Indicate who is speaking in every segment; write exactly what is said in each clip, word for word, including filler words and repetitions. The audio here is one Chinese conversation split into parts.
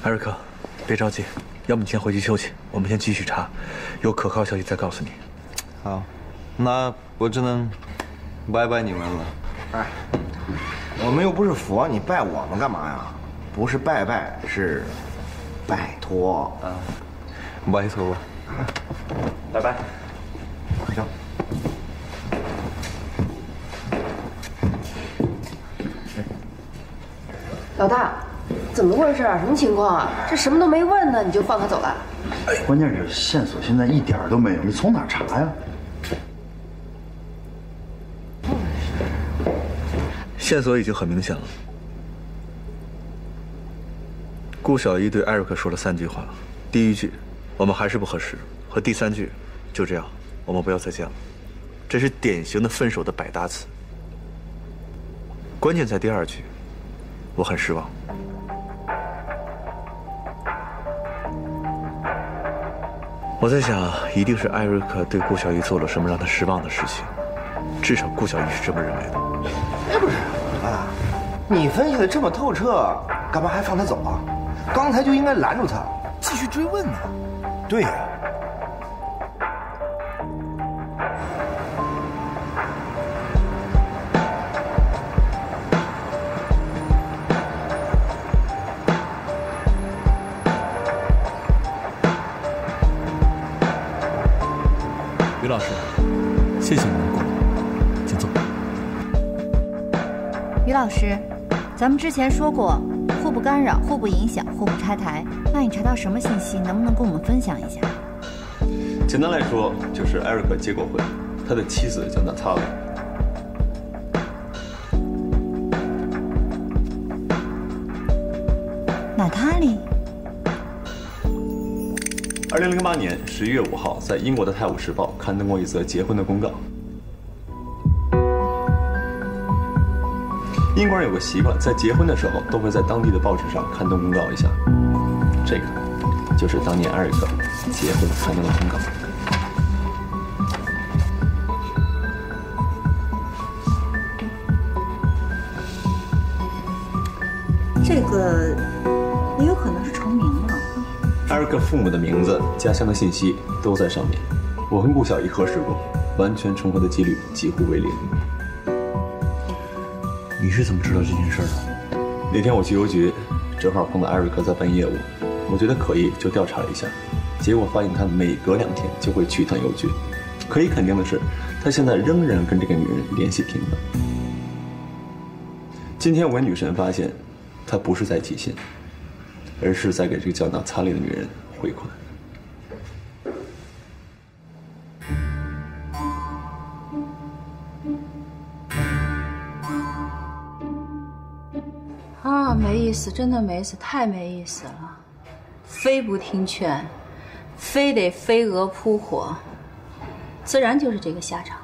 Speaker 1: 艾瑞克，别着急，要不你先回去休息，我们先继续查，有可靠消息再告诉你。
Speaker 2: 好，那我只能拜拜你们了。
Speaker 3: 哎，我们又不是佛，你拜我们干嘛呀？不是拜拜，是拜托。
Speaker 2: 啊，拜托。
Speaker 3: 拜拜。行。
Speaker 4: 老大，怎么回事啊？什么情况啊？这什么都没问呢，你就放他走了？
Speaker 5: 哎，关键是线索现在一点都没有，你从哪儿查呀？
Speaker 1: 线索已经很明显了。顾小一对艾瑞克说了三句话，第一句“我们还是不合适”，和第三句“就这样，我们不要再见了”，这是典型的分手的百搭词。关键在第二句。 我很失望。我在想，一定是艾瑞克对顾小一做了什么让他失望的事情，至少顾小一是这么认为的。
Speaker 3: 哎，不是，啊，你分析的这么透彻，干嘛还放他走啊？刚才就应该拦住他，继续追问呢。对呀。
Speaker 6: 于老师，谢谢您的鼓励，请坐。
Speaker 7: 于老师，咱们之前说过，互不干扰、互不影响、互不拆台。那你查到什么信息？能不能跟我们分享一下？
Speaker 6: 简单来说，就是艾瑞克结过婚，他的妻子叫娜塔莉。
Speaker 7: 娜塔莉。
Speaker 6: 二零零八年十一月五号，在英国的《泰晤士报》刊登过一则结婚的公告。英国人有个习惯，在结婚的时候都会在当地的报纸上刊登公告一下。这个就是当年艾瑞克结婚刊登的公告。
Speaker 7: 这个也有可能是重名了。
Speaker 6: 艾瑞克父母的名字、家乡的信息都在上面。我跟顾小姨核实过，完全重合的几率几乎为零。
Speaker 5: 你是怎么知道这件事的？
Speaker 6: 那天我去邮局，正好碰到艾瑞克在办业务，我觉得可疑，就调查了一下，结果发现他每隔两天就会去一趟邮局。可以肯定的是，他现在仍然跟这个女人联系频繁。今天我跟女神发现，他不是在寄信。 而是在给这个叫娜塔莉的女人汇款。
Speaker 8: 啊，没意思，真的没意思，太没意思了。非不听劝，非得飞蛾扑火，自然就是这个下场。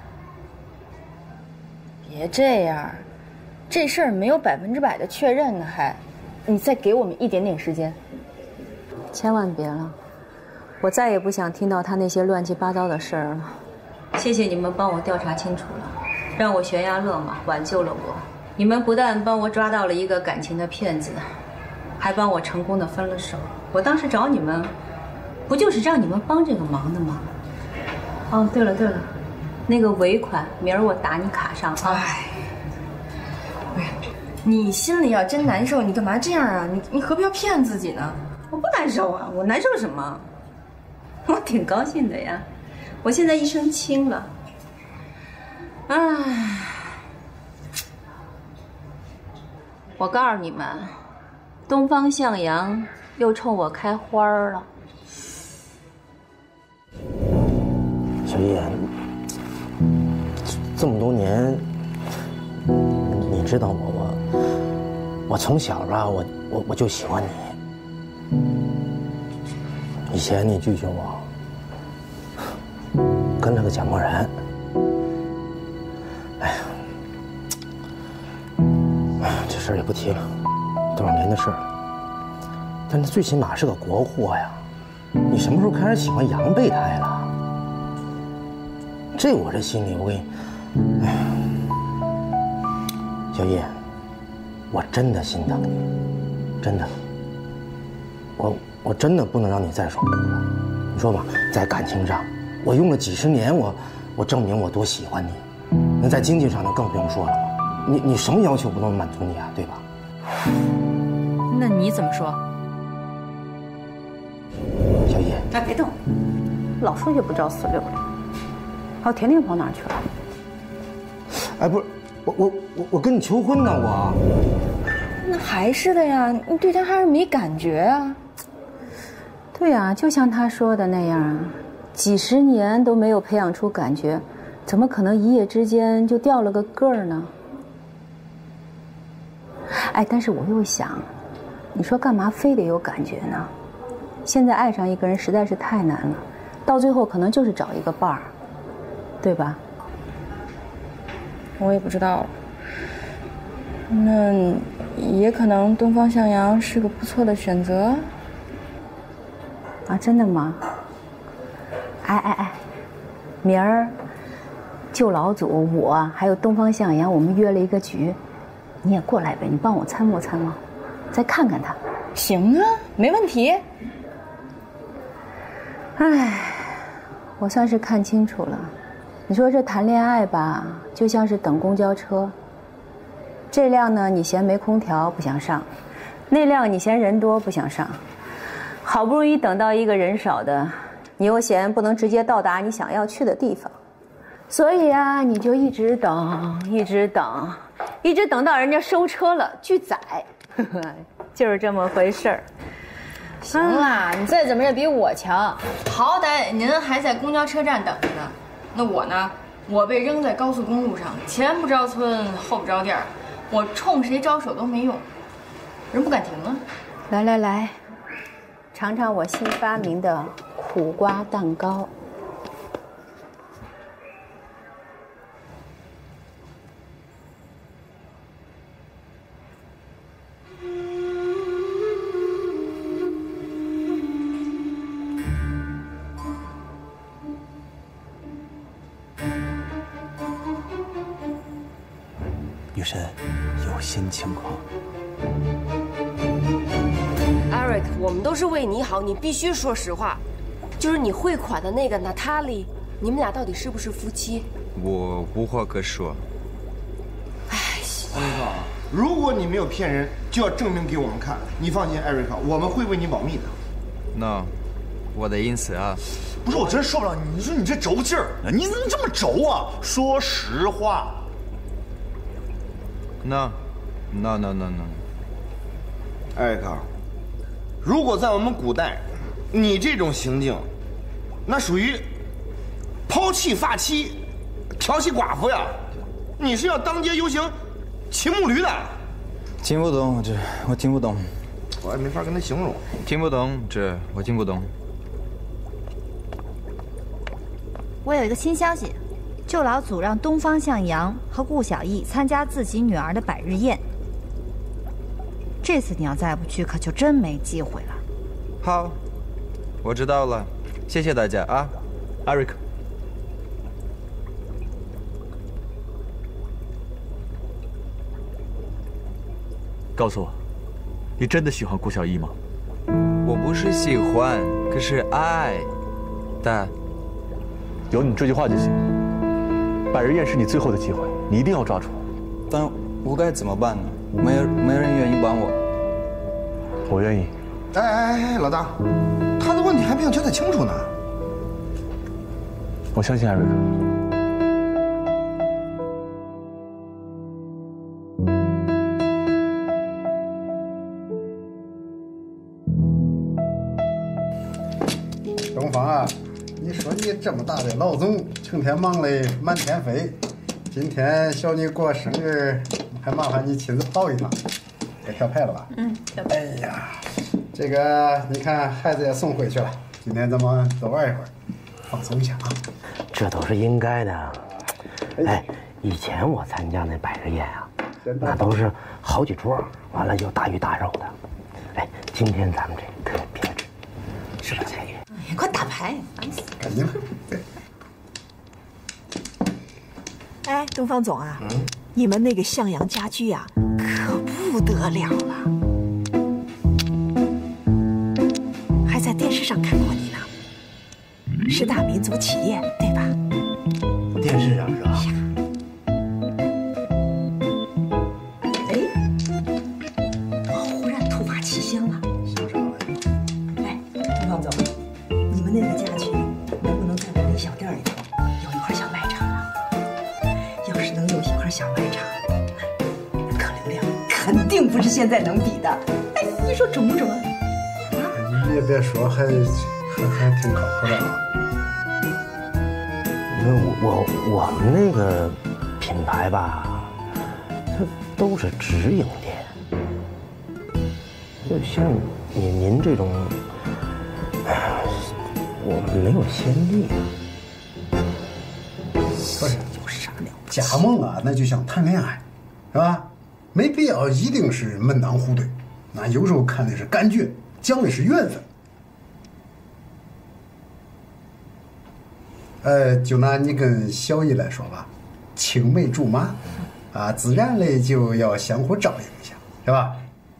Speaker 9: 别这样，这事儿没有百分之百的确认呢，还。 你再给我们一点点时间，
Speaker 8: 千万别了，我再也不想听到他那些乱七八糟的事儿了。谢谢你们帮我调查清楚了，让我悬崖勒马，挽救了我。你们不但帮我抓到了一个感情的骗子，还帮我成功的分了手。我当时找你们，不就是让你们帮这个忙的吗？哦，对了对了，那个尾款明儿我打你卡上啊。哎，
Speaker 9: 哎呀。 你心里要真难受，你干嘛这样啊？你你何必要骗自己呢？
Speaker 8: 我不难受啊，我难受什么？我挺高兴的呀，我现在一身轻了。唉，我告诉你们，东方向阳又冲我开花了。
Speaker 3: 小叶，这么多年，你知道我我。 我从小吧，我我我就喜欢你。以前你拒绝我，跟了个蒋默然。哎呀，哎呀，这事儿也不提了，多少年的事儿了。但是最起码是个国货呀。你什么时候开始喜欢洋备胎了？这我这心里，我给你，哎呀，小叶。 我真的心疼你，真的。 我我真的不能让你再受苦了。你说吧，在感情上，我用了几十年，我我证明我多喜欢你。那在经济上，那更不用说了。你你什么要求不能满足你啊，对吧？
Speaker 8: 那你怎么说？
Speaker 3: 小叶，
Speaker 8: 哎，别动，老说句不着四六的。还有甜甜跑哪儿去了？
Speaker 3: 哎，不是，我我我我跟你求婚呢，我。
Speaker 9: 那还是的呀，你对他还是没感觉啊。
Speaker 8: 对啊，就像他说的那样，几十年都没有培养出感觉，怎么可能一夜之间就掉了个个儿呢？哎，但是我又想，你说干嘛非得有感觉呢？现在爱上一个人实在是太难了，到最后可能就是找一个伴儿，对吧？
Speaker 9: 我也不知道了。那也可能东方向阳是个不错的选择。
Speaker 8: 啊，真的吗？哎哎哎，明儿舅老祖我还有东方向阳，我们约了一个局，你也过来呗，你帮我参谋参谋，再看看他。
Speaker 9: 行啊，没问题。
Speaker 8: 哎，我算是看清楚了。你说这谈恋爱吧，就像是等公交车。这辆呢，你嫌没空调不想上；那辆你嫌人多不想上。好不容易等到一个人少的，你又嫌不能直接到达你想要去的地方，所以啊，你就一直等，一直等，一直等到人家收车了拒载，就是这么回事儿。
Speaker 9: 行啦，你再怎么也比我强，好歹您还在公交车站等着呢。那我呢？我被扔在高速公路上，前不着村后不着店儿，我冲谁招手都没用，人不敢停啊。
Speaker 8: 来来来，尝尝我新发明的苦瓜蛋糕。
Speaker 10: 女神，有新情况。
Speaker 4: Eric， 我们都是为你好，你必须说实话。就是你汇款的那个 Natalie， 你们俩到底是不是夫妻？
Speaker 2: 我无话可说。
Speaker 4: 哎，
Speaker 11: 艾瑞克，如果你没有骗人，就要证明给我们看。你放心，艾瑞克，我们会为你保密的。
Speaker 2: 那，我的意思啊。
Speaker 5: 不是，我真受不了你，你说你这轴劲儿，你怎么这么轴啊？说实话。
Speaker 2: 那，那那那那，
Speaker 11: 艾瑞克，如果在我们古代，你这种行径，那属于抛弃发妻、调戏寡妇呀！你是要当街游行、骑木驴的？
Speaker 2: 听不懂这，我听不懂，
Speaker 11: 我也没法跟他形容。
Speaker 2: 听不懂这，我听不懂。
Speaker 7: 我有一个新消息。舅老祖让东方向阳和顾小艺参加自己女儿的百日宴，这次你要再不去，可就真没机会了。
Speaker 2: 好，我知道了，谢谢大家啊，
Speaker 1: 艾瑞克。告诉我，你真的喜欢顾小艺吗？
Speaker 2: 我不是喜欢，可是爱。但
Speaker 1: 有你这句话就行。百日宴是你最后的机会，你一定要抓住。
Speaker 2: 但我该怎么办呢？没没人愿意帮我。
Speaker 1: 我愿意。
Speaker 11: 哎哎哎，老大，他的问题还没有交代清楚呢。
Speaker 1: 我相信艾瑞克。
Speaker 12: 东方啊，你说你这么大的老总，成天忙得满天飞，今天小妮过生日，还麻烦你亲自跑一趟，该调派了吧？
Speaker 8: 嗯，调派。
Speaker 12: 哎呀，这个你看孩子也送回去了，今天咱们多玩一会儿，放松一下啊。
Speaker 3: 这都是应该的。哎，以前我参加那百日宴啊，那都是好几桌，完了有大鱼大肉的。哎，今天咱们这特别值，是吧，彩玉？
Speaker 8: 哎，快打牌，烦死！
Speaker 12: 赶紧了。对。
Speaker 13: 哎，东方总啊，嗯、你们那个向阳家居呀、啊，可不得了了。 电视上看过你呢，是大民族企业对吧？
Speaker 3: 电视上是吧？
Speaker 13: 哎，忽然突发奇想了，想啥来着？哎，东方总，你们那个家具能不能在我那小店里头有一块小卖场啊？要是能有一块小卖场，客流量肯定不是现在能比的。哎，你说准不准？
Speaker 12: 你也别说，还还还挺靠谱的啊。
Speaker 3: 那我我们那个品牌吧，它都是直营店，就像您您这种，我们没有先例啊。
Speaker 12: 不是，有啥了？加盟啊，那就像谈恋爱，是吧？没必要一定是门当户对，那有时候看的是感觉，讲的是缘分。呃，就拿你跟小姨来说吧，青梅竹马，啊，自然嘞就要相互照应一下，是吧？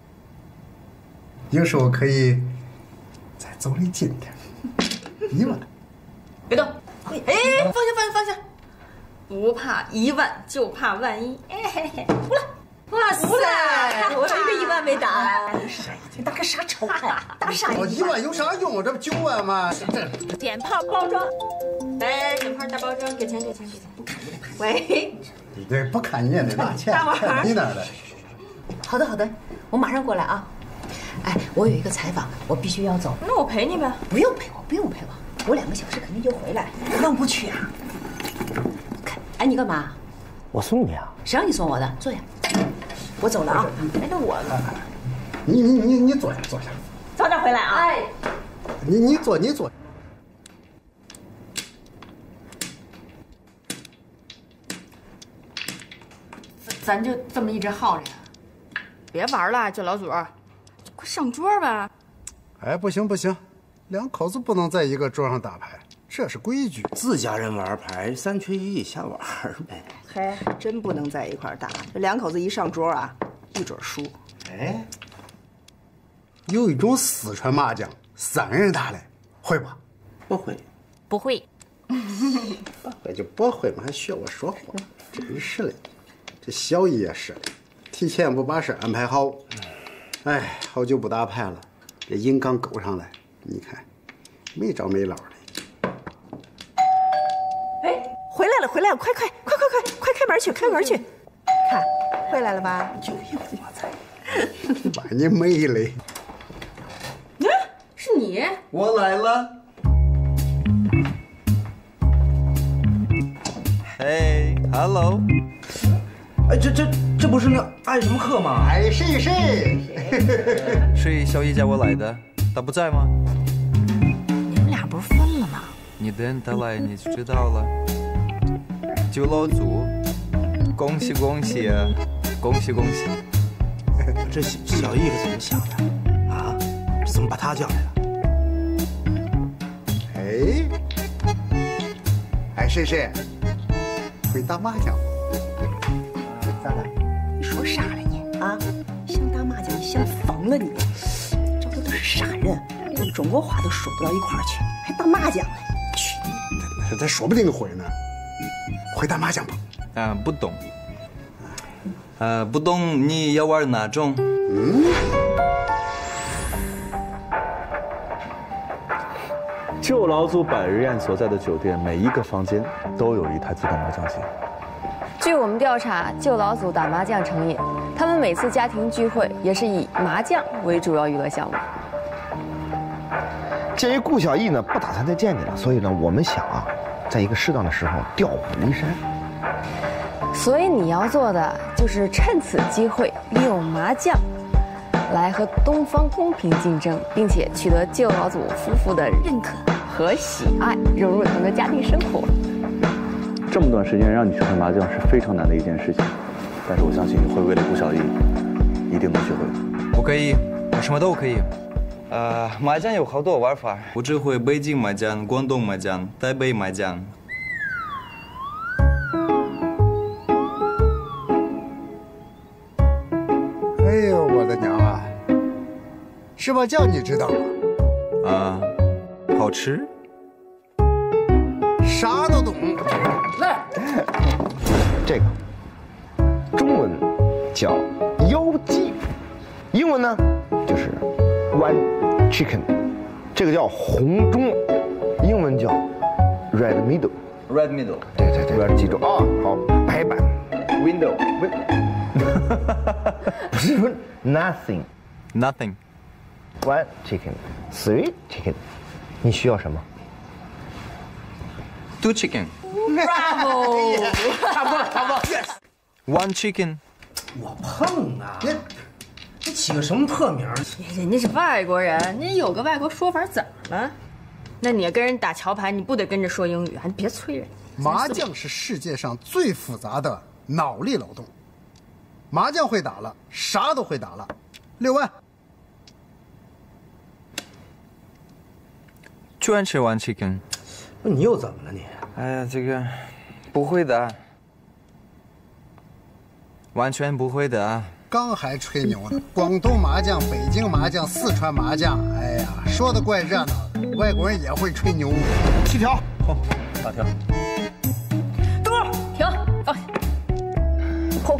Speaker 12: 有时候可以再走得近点，一万。
Speaker 9: 别动！哎，放下放下放下！不怕一万，就怕万一。哎嘿嘿，不了。哇塞！我这个一万没打。
Speaker 13: 你打个啥丑啊？打啥？
Speaker 12: 哦，一万有啥用？这不九万吗？
Speaker 9: 这点炮包装。来，点炮大包装，给钱给钱给钱！不看你的牌。喂。
Speaker 12: 你这不看你也得拿钱。
Speaker 9: 大碗。
Speaker 12: 你那儿的。
Speaker 13: 好的好的，我马上过来啊。哎，我有一个采访，我必须要走。
Speaker 9: 那我陪你呗。
Speaker 13: 不用陪我，不用陪我，我两个小时肯定就回来。让不去啊？哎，你干嘛？
Speaker 3: 我送你啊。
Speaker 13: 谁让你送我的？坐下。我走了啊。哎，那我呢？
Speaker 12: 你你你你坐下坐下。
Speaker 13: 早点回来啊。哎。
Speaker 12: 你你坐你坐。
Speaker 9: 咱就这么一直耗着呀？别玩了，舅老祖，快上桌吧。
Speaker 12: 哎，不行不行，两口子不能在一个桌上打牌，这是规矩。
Speaker 3: 自家人玩牌，三缺一瞎玩呗。
Speaker 13: 嘿，真不能在一块打，这两口子一上桌啊，一准输。
Speaker 12: 哎，有一种四川麻将，三人打的，会吧？
Speaker 3: 不会，
Speaker 9: 不会。
Speaker 12: 不会就不会嘛，还学我说话，真是的。这小姨也是的，提前不把事安排好。哎，好久不打牌了，这瘾刚勾上来，你看，没着没落的。
Speaker 13: 哎，回来了，回来了，快快快快快快开门去，开门去！看，回来了吧？
Speaker 12: 就有我在，把你美嘞！
Speaker 9: 嗯，是你？
Speaker 2: 我来了。嘿 ，Hello。
Speaker 3: 哎，这这这不是那爱什么课吗？
Speaker 12: 爱谁谁。
Speaker 2: 是小姨叫我来的，她不在吗？
Speaker 13: 你们俩不是分了吗？
Speaker 2: 你等她来你就知道了。舅老祖，恭喜恭喜啊！恭喜恭喜！
Speaker 3: 这小姨是怎么想的啊？这怎么把她叫来了？
Speaker 12: 哎，爱谁谁？会打麻将。咋了？
Speaker 13: 你说啥了你啊？想打麻将，你想疯了你！这都都是傻人，连中国话都说不到一块儿去，还打麻将嘞？去
Speaker 12: 你！他说不定会呢。会打麻将不？
Speaker 2: 啊，不懂。啊，不懂你要玩哪种？嗯。
Speaker 1: 舅老祖百日宴所在的酒店，每一个房间都有一台自动麻将机。
Speaker 4: 据我们调查，舅老祖打麻将成瘾，他们每次家庭聚会也是以麻将为主要娱乐项目。
Speaker 14: 鉴于顾小艺呢不打算再见你了，所以呢，我们想啊，在一个适当的时候调虎离山。
Speaker 4: 所以你要做的就是趁此机会，利用麻将来和东方公平竞争，并且取得舅老祖夫妇的认可和喜爱，融入他们的家庭生活。
Speaker 1: 这么短时间让你学会麻将是非常难的一件事情，但是我相信你会为了顾小艺，一定能学会的。
Speaker 2: 我可以，我什么都可以。呃，麻将有好多玩法，我只会北京麻将、广东麻将、台北麻将。
Speaker 12: 哎呦，我的娘啊！什么叫你知道吗？
Speaker 2: 啊， 好吃？
Speaker 12: 啥都懂。来，
Speaker 14: 这个中文叫腰鸡，英文呢就是 one chicken， 这个叫红中，英文叫 red middle。red
Speaker 2: middle。
Speaker 14: 对对对，记住啊。好，白板 window。不是说 nothing。
Speaker 2: Nothing。
Speaker 14: One chicken, three chicken。你需要什么
Speaker 2: ？Two chicken。
Speaker 4: Bravo！
Speaker 12: 差不多，差不多。Yes。
Speaker 2: One chicken。
Speaker 3: 我碰啊！你你起个什么破名？
Speaker 9: 人家是外国人，你有个外国说法怎么了？那你跟人打桥牌，你不得跟着说英语？还别催人。
Speaker 12: 麻将是世界上最复杂的脑力劳动，麻将会打了，啥都会打了。六万。
Speaker 2: 专吃 one chicken。
Speaker 3: 你又怎么了你？
Speaker 2: 哎呀，这个不会的，完全不会的。
Speaker 12: 刚还吹牛呢，广东麻将、北京麻将、四川麻将，哎呀，说的怪热闹的，外国人也会吹牛。七条，
Speaker 1: 好，打条。
Speaker 9: 等会儿，停，放下。
Speaker 4: 碰。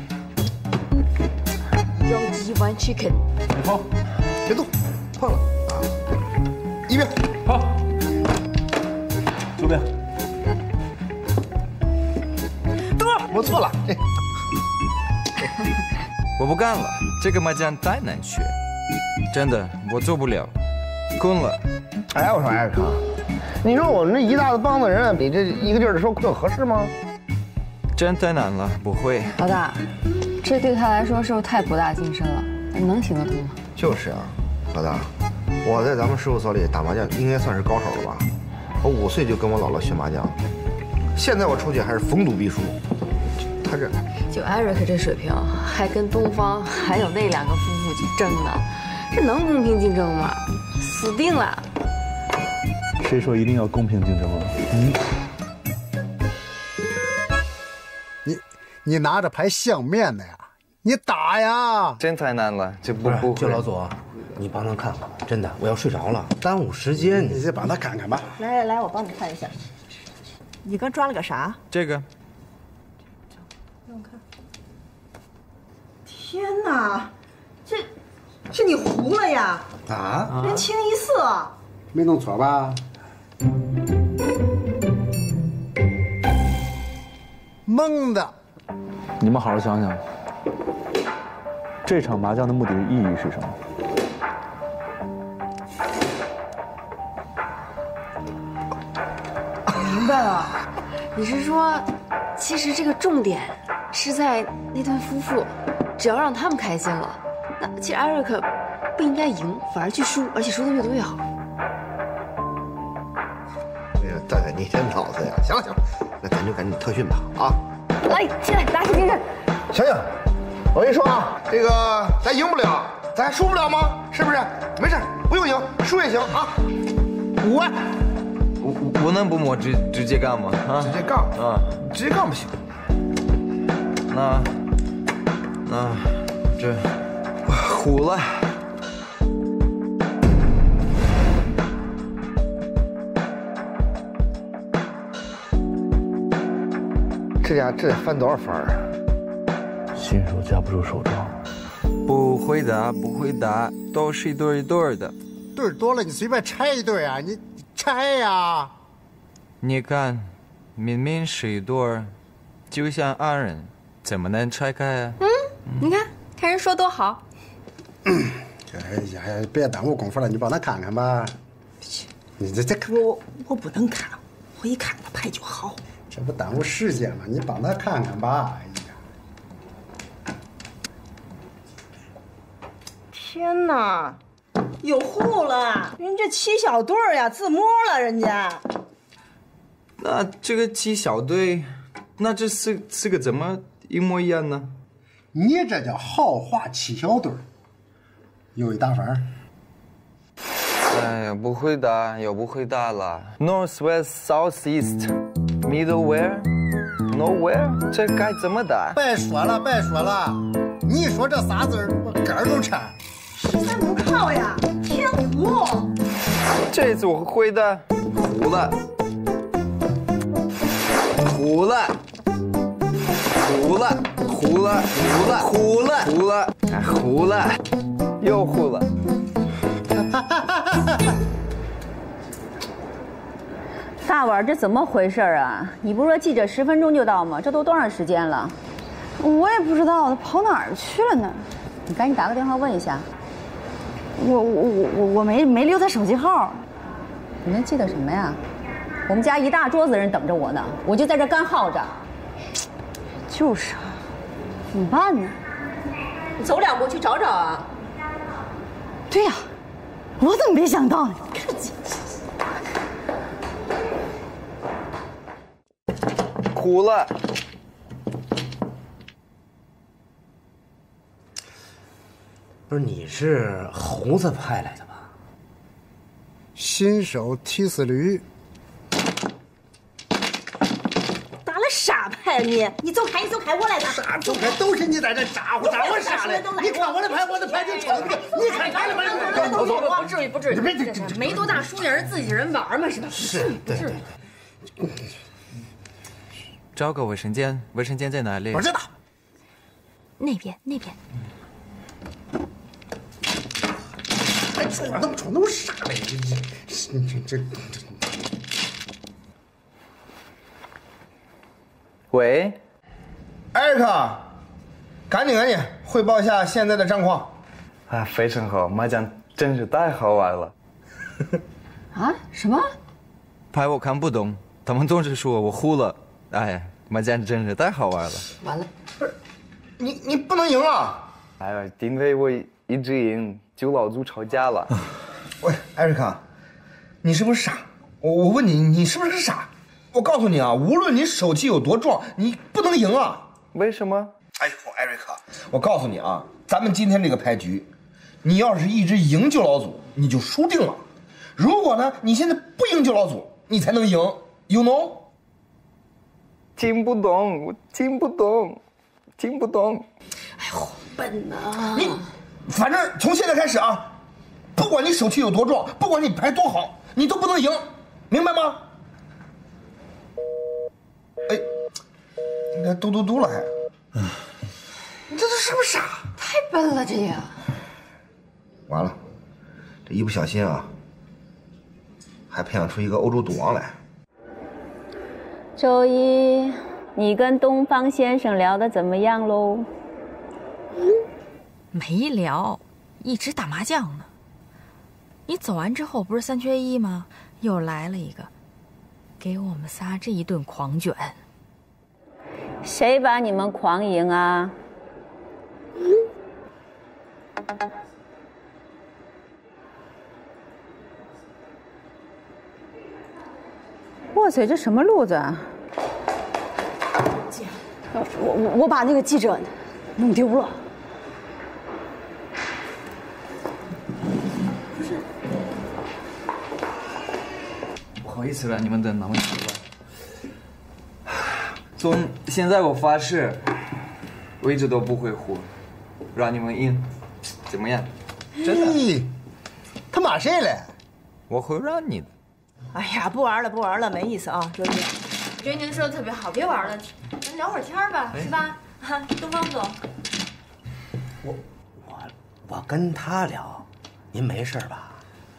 Speaker 4: 腰鸡 one chicken。
Speaker 12: 你碰，别动，碰了啊！一边。
Speaker 1: 好，左边。
Speaker 12: 等会儿，我错了。
Speaker 2: 我不干了，这个麻将太难学，真的我做不了，困了。
Speaker 14: 哎，我说艾克，你说我们这一大帮子人，你这一个劲儿的说困合适吗？
Speaker 2: 真太难了，不会。
Speaker 4: 老大，这对他来说是不是太博大精深了？能行得通吗？
Speaker 14: 就是啊，老大，我在咱们事务所里打麻将应该算是高手了吧？我五岁就跟我姥姥学麻将，现在我出去还是逢赌必输。他这
Speaker 4: 就艾瑞克这水平，还跟东方还有那两个夫妇去争呢，这能公平竞争吗？死定了！
Speaker 1: 谁说一定要公平竞争了？嗯。
Speaker 12: 你你拿着牌相面的呀？你打呀！
Speaker 2: 真太难了，这不不。
Speaker 3: 就老左，你帮他看看，真的，我要睡着了，耽误时间。
Speaker 12: 你先帮他看看吧。
Speaker 13: 来来来，我帮你看一下。你刚抓了个啥？
Speaker 2: 这个。
Speaker 13: 让我看。天哪，这，是你糊了呀！
Speaker 12: 啊？
Speaker 13: 人清一色。
Speaker 12: 没弄错吧？蒙的。
Speaker 1: 你们好好想想，这场麻将的目的意义是什么？
Speaker 4: 我明白了，你是说，其实这个重点是在那对夫妇，只要让他们开心了，那其实艾瑞克不应该赢，反而去输，而且输的越多越好。
Speaker 14: 哎呀，大概你这脑子呀！行了行了，那咱就赶紧特训吧啊！
Speaker 4: 来，起来，打起精神！
Speaker 14: 醒醒！我跟你说啊，这个咱赢不了，咱还输不了吗？是不是？没事，不用赢，输也行啊。五万，
Speaker 2: 我我能不摸直直接杠吗？啊，
Speaker 14: 直接杠
Speaker 2: 啊，
Speaker 14: 直接杠不行。
Speaker 2: 那那这糊了。
Speaker 14: 这家这得翻多少番啊？
Speaker 1: 新手架不住手招。
Speaker 2: 不会的，不会的，都是一对一对的。
Speaker 12: 对多了，你随便拆一对啊！你拆呀！
Speaker 2: 你看，明明是一对，就像二人，怎么能拆开啊？
Speaker 9: 嗯，你看，看人说多好。
Speaker 12: 哎呀，别耽误功夫了，你帮他看看吧。你这这看
Speaker 13: 我我不能看，我一看他牌就好。
Speaker 12: 这不耽误时间吗？你帮他看看吧。哎呀，
Speaker 13: 天哪，有户了！人这七小队呀，自摸了人家。
Speaker 2: 那这个七小队，那这四四个怎么一模一样呢？
Speaker 12: 你这叫好话七小队，有一打法。
Speaker 2: 哎呀，不会的，又不会的了。North, West, South, East, Middle, Where, Nowhere， 这该怎么打？
Speaker 12: 别说了，别说了，你一说这仨字我肝儿都颤。
Speaker 13: 实在不靠呀，天五。
Speaker 2: 这次我会的。糊了，糊了，糊了，糊了，糊了，糊了，糊了，哎，糊了，又糊了。
Speaker 8: 大碗，这怎么回事啊？你不是说记者十分钟就到吗？这都多长时间了？
Speaker 4: 我也不知道他跑哪儿去了呢。
Speaker 8: 你赶紧打个电话问一下。
Speaker 4: 我我我我我没没留他手机号。
Speaker 8: 你能记得什么呀？我们家一大桌子人等着我呢，我就在这干耗着。
Speaker 4: 就是啊，怎么办呢？
Speaker 8: 你走两步去找找啊。
Speaker 4: 对呀，我怎么没想到呢？
Speaker 2: 糊了。
Speaker 3: 不是，你是猴子派来的吧？
Speaker 12: 新手踢死驴。
Speaker 13: 打了傻派你！你走开，你走开，我来打。
Speaker 12: 啥走开？都是你在这咋呼咋呼啥嘞？你看我的牌，我的牌就瞅着你，你看他的牌。
Speaker 9: 走走，不至于不至于，没多大输赢，自己人玩嘛，是吧？
Speaker 3: 是，对对。
Speaker 2: 找个卫生间，卫生间在哪里？
Speaker 12: 我知道。
Speaker 9: 那边，那边。
Speaker 12: 还瞅那么瞅那么傻嘞？这这这这。
Speaker 2: 喂，
Speaker 11: 艾瑞克，赶紧赶紧汇报一下现在的战况。
Speaker 2: 啊，非常好，麻将真是太好玩了。
Speaker 4: 啊？什么？
Speaker 2: 牌我看不懂，他们总是说我糊了。哎呀，麻将真是太好玩了。
Speaker 11: 完了，不是，你你不能赢啊！
Speaker 2: 哎呀，因为我一直赢，就老祖吵架了。
Speaker 11: 喂，艾瑞克，你是不是傻？我我问你，你是不是傻？我告诉你啊，无论你手气有多壮，你不能赢啊！
Speaker 2: 为什么？
Speaker 11: 哎呦，艾瑞克，我告诉你啊，咱们今天这个牌局，你要是一直赢舅老祖，你就输定了。如果呢，你现在不赢舅老祖，你才能赢 ，you know？
Speaker 2: 听不懂，我听不懂，听不懂。
Speaker 13: 哎呦，笨呐！
Speaker 11: 你，反正从现在开始啊，不管你手气有多壮，不管你牌多好，你都不能赢，明白吗？哎，应该嘟嘟嘟了还。你这这是不是傻？
Speaker 4: 太笨了，这也。
Speaker 11: 完了，这一不小心啊，还培养出一个欧洲赌王来。
Speaker 8: 周一，你跟东方先生聊得怎么样喽？
Speaker 9: 没聊，一直打麻将呢。你走完之后不是三缺一吗？又来了一个，给我们仨这一顿狂卷。
Speaker 8: 谁把你们狂赢啊？哇塞，这什么路子啊！
Speaker 4: 姐，我我我把那个记者弄丢了。
Speaker 2: 不是，不好意思了，你们等那么久了。从现在我发誓，我一直都不会胡，让你们赢，怎么样？真的？
Speaker 11: 他骂谁嘞？
Speaker 2: 我会让你的。
Speaker 13: 哎呀，不玩了，不玩了，没意思啊，周一。
Speaker 9: 我觉得您说的特别好，别玩了，咱聊会儿天吧，是吧？啊，东方总。
Speaker 3: 我我我跟他聊，您没事吧？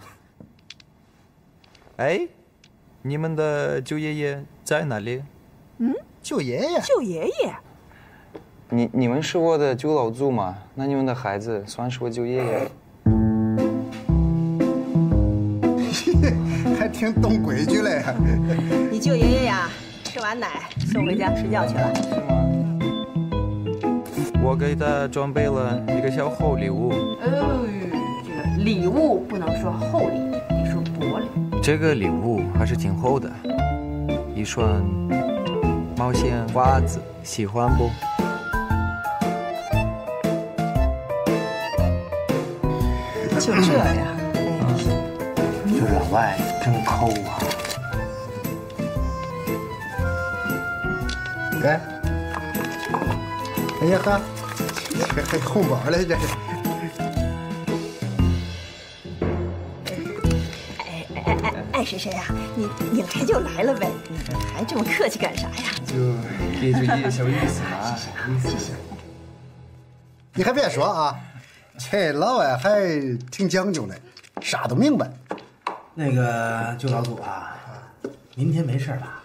Speaker 2: 哎，你们的舅爷爷在哪里？
Speaker 13: 嗯，
Speaker 11: 舅爷爷。
Speaker 13: 舅爷爷。
Speaker 2: 你你们是我的舅老祖嘛？那你们的孩子算是我舅爷爷。
Speaker 12: 还挺懂规矩嘞。
Speaker 13: 你舅爷爷呀，吃完奶送回家睡觉去了。
Speaker 2: 是吗？我给他准备了一个小厚礼物。
Speaker 9: 哦，这个礼物不能说厚礼，得说薄礼。
Speaker 2: 这个礼物还是挺厚的，一双毛线袜子，喜欢不？
Speaker 13: 就这呀？
Speaker 3: 这老外真抠啊！
Speaker 12: 来，哎呀哈，还还红包嘞这。
Speaker 13: 哎哎哎爱谁谁呀？你你来就来了呗，还这么客气干啥呀？
Speaker 15: 就别注意小意思嘛。谢谢。
Speaker 12: 你还别说啊，这老外还挺讲究的，啥都明白。
Speaker 3: 那个舅老祖啊，明天没事吧？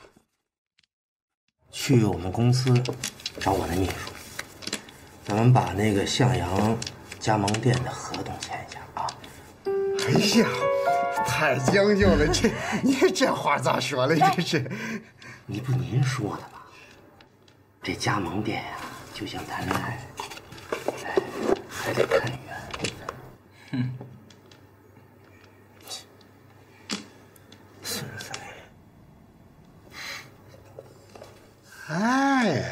Speaker 3: 去我们公司找我的秘书，咱们把那个向阳加盟店的合同签一下啊。
Speaker 12: 哎呀，太讲究了，这你这话咋说的？这是，
Speaker 3: 你不您说的吗？这加盟店呀、啊，就像谈恋爱，哎，还得看缘分。哼，孙子。
Speaker 12: 哎，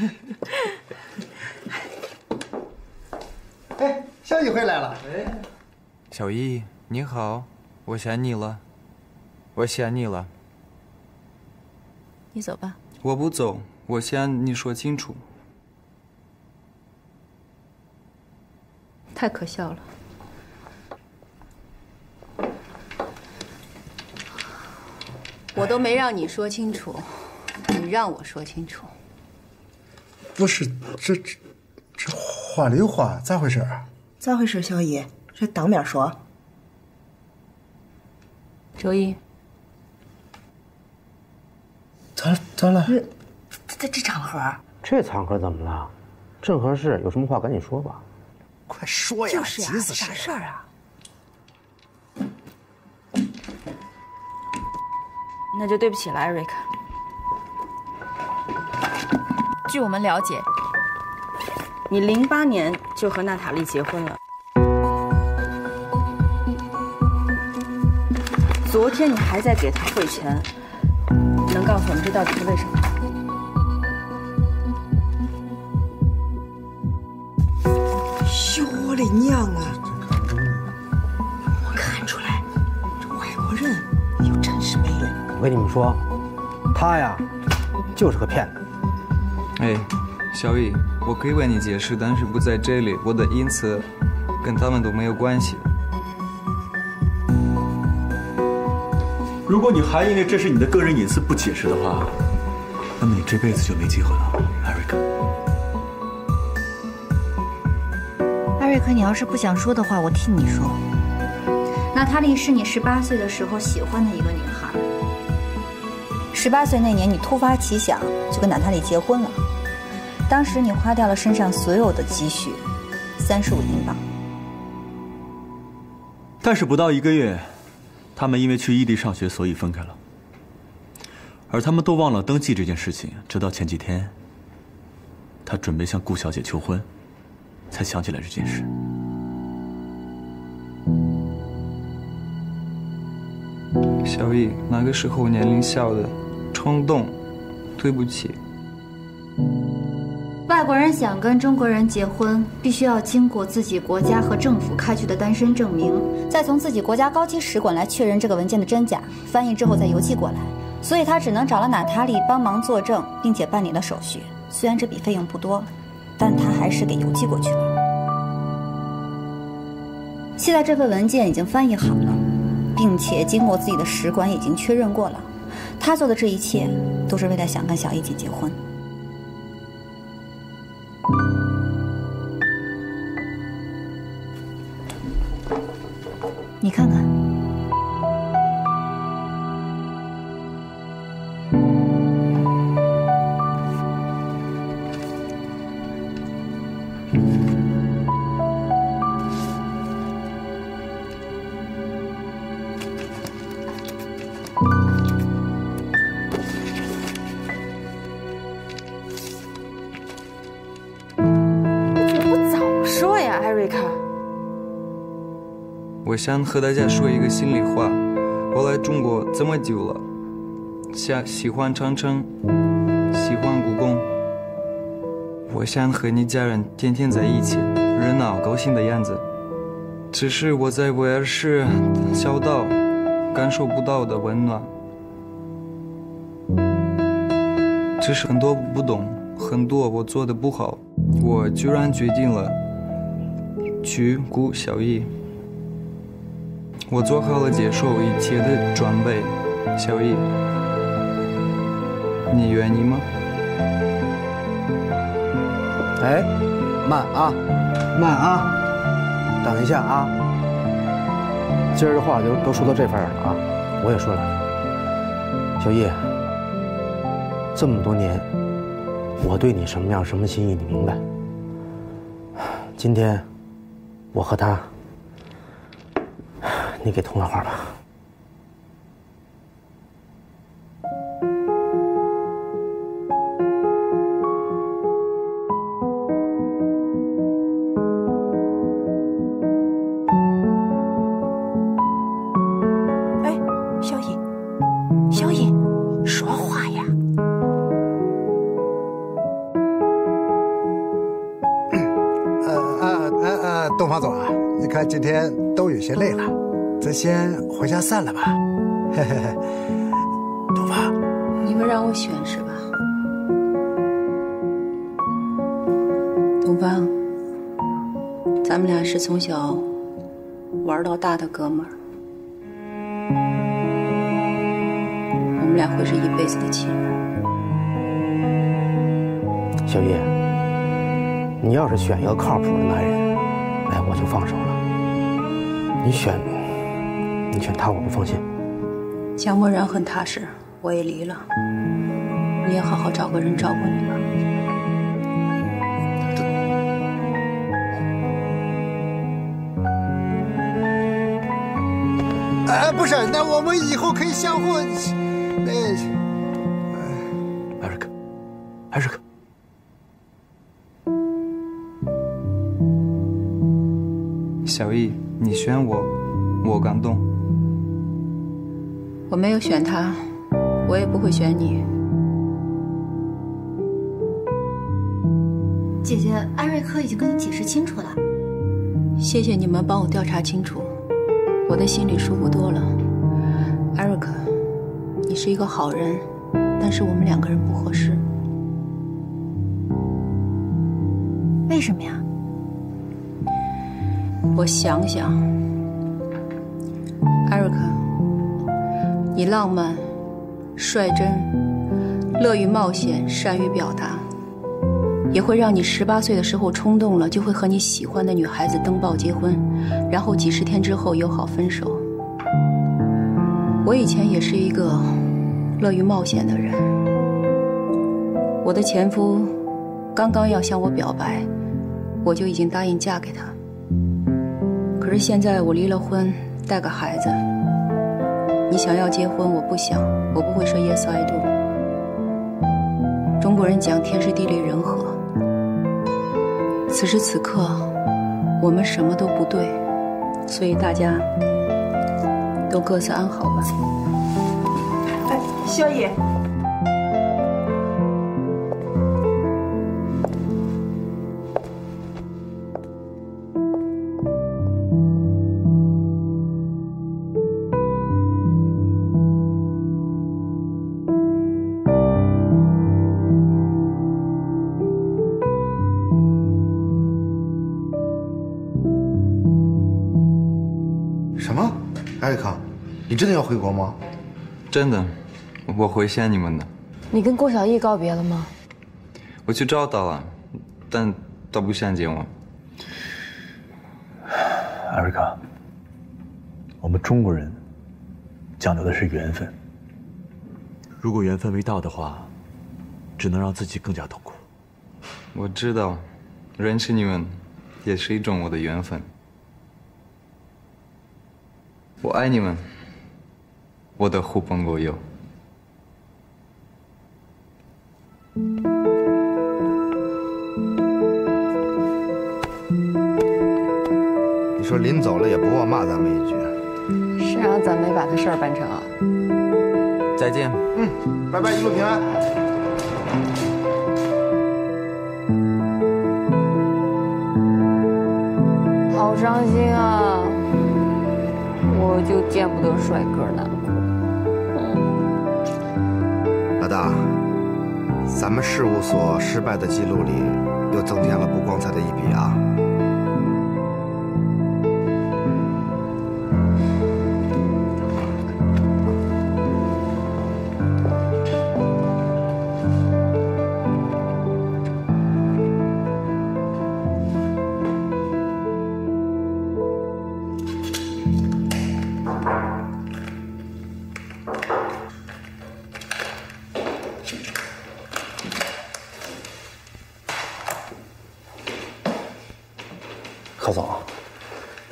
Speaker 12: 哎，小易回来了。哎，
Speaker 15: 小易，你好，我想你了，我想你了。
Speaker 4: 你走吧。
Speaker 15: 我不走，我想你说清楚。
Speaker 8: 太可笑了。我都没让你说清楚，你让我说清楚。
Speaker 12: 不是，这这这话里话，咋回事啊？
Speaker 13: 咋回事，小易？这当面说。
Speaker 8: 周一，
Speaker 12: 咋咋了？
Speaker 13: 这这场合，
Speaker 3: 这场合怎么了？正合适，有什么话赶紧说吧。
Speaker 12: 快说呀！
Speaker 13: 就是呀，
Speaker 12: 急死谁？
Speaker 13: 啥事儿啊？
Speaker 4: 那就对不起了，艾瑞克。据我们了解，你零八年就和娜塔莉结婚了。昨天你还在给她汇钱，能告诉我们这到底是为什么？
Speaker 13: 哟，我的娘啊！我看出来，这外国人有真是没了。
Speaker 3: 我跟你们说，他呀，就是个骗子。
Speaker 15: 哎，小易，我可以为你解释，但是不在这里。我的隐私跟他们都没有关系。
Speaker 1: 如果你还因为这是你的个人隐私不解释的话，那么你这辈子就没机会了，艾瑞克。
Speaker 7: 艾瑞克，你要是不想说的话，我替你说。娜塔莉是你十八岁的时候喜欢的一个女孩。十八岁那年，你突发奇想就跟娜塔莉结婚了。当时你花掉了身上所有的积蓄，三十五英镑。
Speaker 1: 但是不到一个月，他们因为去异地上学，所以分开了。而他们都忘了登记这件事情，直到前几天，他准备向顾小姐求婚，才想起来这件事。
Speaker 15: 小易，那个时候年龄小的，冲动，对不起。
Speaker 7: 外国人想跟中国人结婚，必须要经过自己国家和政府开具的单身证明，再从自己国家高级使馆来确认这个文件的真假，翻译之后再邮寄过来。所以他只能找了娜塔莉帮忙作证，并且办理了手续。虽然这笔费用不多，但他还是给邮寄过去了。现在这份文件已经翻译好了，并且经过自己的使馆已经确认过了。他做的这一切都是为了想跟小易姐结婚。你看看，
Speaker 4: 你怎么不早说呀，艾瑞克？
Speaker 15: 我想和大家说一个心里话，我来中国这么久了，想喜欢长城，喜欢故宫。我想和你家人天天在一起，热闹高兴的样子。只是我在威尔士小岛感受不到的温暖。只是很多不懂，很多我做的不好，我居然决定了去顾小易。 我做好了接受一切的准备，小易，你愿意吗？
Speaker 3: 哎，慢啊，慢啊，等一下啊。今儿的话就都说到这份儿了啊，我也说了，小易，这么多年，我对你什么样什么心意你明白。今天，我和他，你给通了话吧。
Speaker 12: 今天都有些累了，咱先回家散了吧。嘿嘿嘿，东方，
Speaker 8: 你们让我选是吧？东方，咱们俩是从小玩到大的哥们儿，我们俩会是一辈子的亲人。
Speaker 3: 小叶，你要是选一个靠谱的男人，哎，我就放手了。你选，你选他，我不放心。
Speaker 8: 江默然很踏实，我也离了，你也好好找个人照顾你吧。
Speaker 12: 哎，不是，那我们以后可以相互，那，
Speaker 1: 艾瑞克，艾瑞克。
Speaker 15: 小易，你选我，我感动。
Speaker 8: 我没有选他，我也不会选你。
Speaker 7: 姐姐，艾瑞克已经跟你解释清楚了。
Speaker 8: 谢谢你们帮我调查清楚，我的心里舒服多了。艾瑞克，你是一个好人，但是我们两个人不合适。
Speaker 7: 为什么呀？
Speaker 8: 我想想，艾瑞克，你浪漫、率真、乐于冒险、善于表达，也会让你十八岁的时候冲动了，就会和你喜欢的女孩子登报结婚，然后几十天之后友好分手。我以前也是一个乐于冒险的人，我的前夫刚刚要向我表白，我就已经答应嫁给他。可是现在我离了婚，带个孩子，你想要结婚，我不想，我不会说 yes I do。中国人讲天时地利人和，此时此刻我们什么都不对，所以大家都各自安好吧。
Speaker 13: 哎，萧野。
Speaker 14: 艾瑞克，你真的要回国吗？
Speaker 15: 真的，我会想你们的。
Speaker 4: 你跟郭小艺告别了吗？
Speaker 15: 我去找他了，但他不想见我。
Speaker 1: 艾瑞克，我们中国人讲究的是缘分。如果缘分未到的话，只能让自己更加痛苦。
Speaker 15: 我知道，认识你们也是一种我的缘分。我爱你们，我的狐朋狗友。
Speaker 14: 你说临走了也不忘骂咱们一句。
Speaker 4: 是啊，咱没把他事儿办成啊。
Speaker 15: 再见。
Speaker 14: 嗯，拜拜，一路平安。
Speaker 4: 好伤心啊！我就见不得帅哥呢。
Speaker 14: 老大，咱们事务所失败的记录里又增添了不光彩的一笔啊！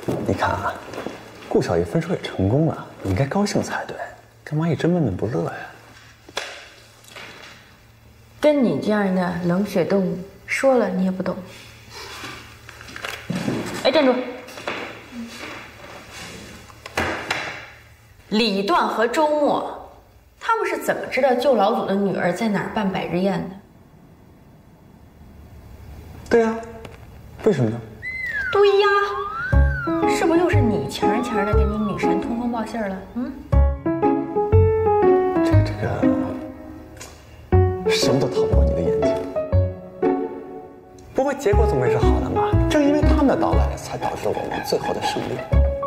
Speaker 10: 你看啊，顾小艺分手也成功了，你应该高兴才对，干嘛一直闷闷不乐呀？
Speaker 8: 跟你这样的冷血动物，说了你也不懂。哎，站住！李段和周末，他们是怎么知道舅老祖的女儿在哪儿办百日宴的？
Speaker 10: 对呀、啊，为什么呢？
Speaker 8: 对呀，是不是又是你强强的给你女神通风报信了？嗯，
Speaker 10: 这个这个，什么都逃不过你的眼睛。不过结果总归是好的嘛，正因为他们的到来，才导致了我们最后的胜利。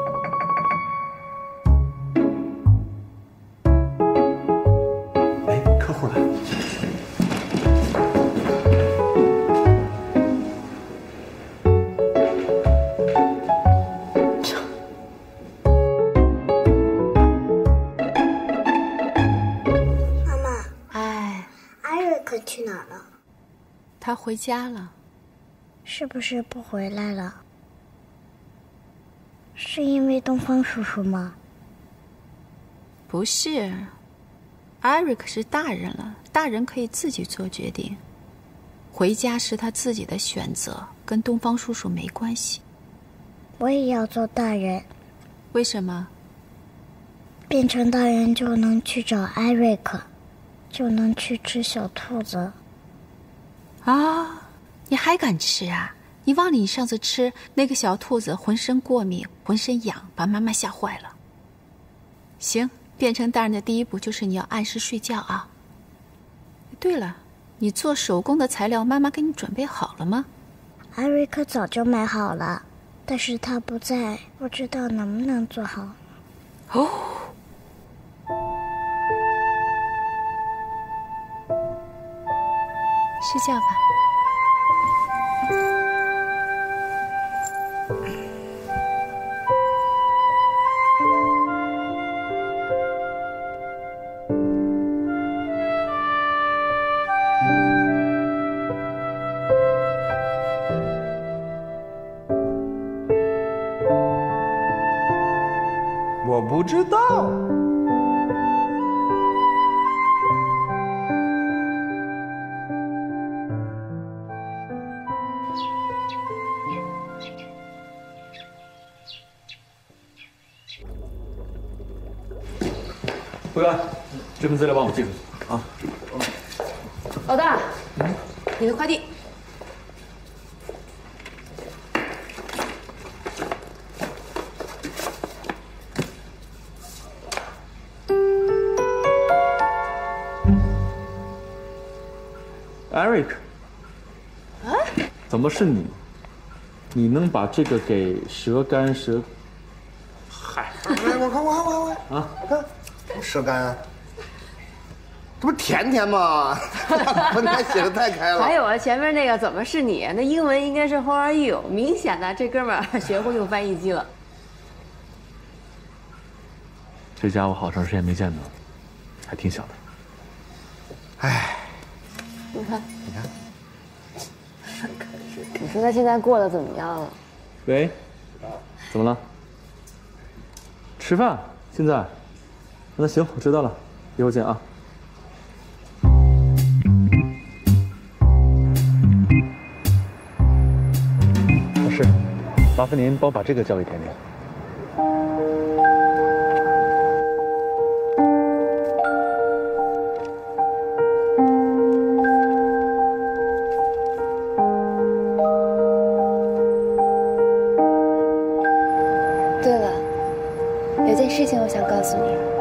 Speaker 10: 哎，客户来。
Speaker 16: 妈妈，哎，艾瑞克去哪儿了？
Speaker 8: 他回家了。
Speaker 16: 是不是不回来了？是因为东方叔叔吗？
Speaker 8: 不是，艾瑞克是大人了，大人可以自己做决定。回家是他自己的选择，跟东方叔叔没关系。
Speaker 16: 我也要做大人。
Speaker 8: 为什么？
Speaker 16: 变成大人就能去找艾瑞克，就能去吃小兔子。
Speaker 8: 啊！你还敢吃啊？你忘了你上次吃那个小兔子浑身过敏，浑身痒，把妈妈吓坏了。行，变成大人的第一步就是你要按时睡觉啊。对了，你做手工的材料妈妈给你准备好了吗？
Speaker 16: 艾瑞克早就买好了，但是他不在，不知道能不能做好。
Speaker 8: 哦。睡觉吧。
Speaker 14: 我不知道。
Speaker 1: 辉哥，这份资料帮我寄出去啊。
Speaker 4: 老大，嗯，你的快递。
Speaker 1: Eric，
Speaker 4: 啊？
Speaker 1: 怎么是你？你能把这个给蛇干蛇？
Speaker 11: 嗨，来，我看，我看，我看，我看啊，看，蛇干啊，这不甜甜吗？文章写的太开了。
Speaker 4: 还有啊，前面那个怎么是你？那英文应该是 How are you？ 明显的，这哥们儿学会用翻译机了。
Speaker 1: 这家伙好长时间没见到了，还挺小的。
Speaker 11: 哎。
Speaker 4: 你看，你看，你说他现在过得怎么样了？
Speaker 1: 喂，怎么了？吃饭？现在？那行，我知道了，一会儿见啊。老师，麻烦您帮我把这个交给甜甜。
Speaker 4: 对了，有件事情我想告诉你。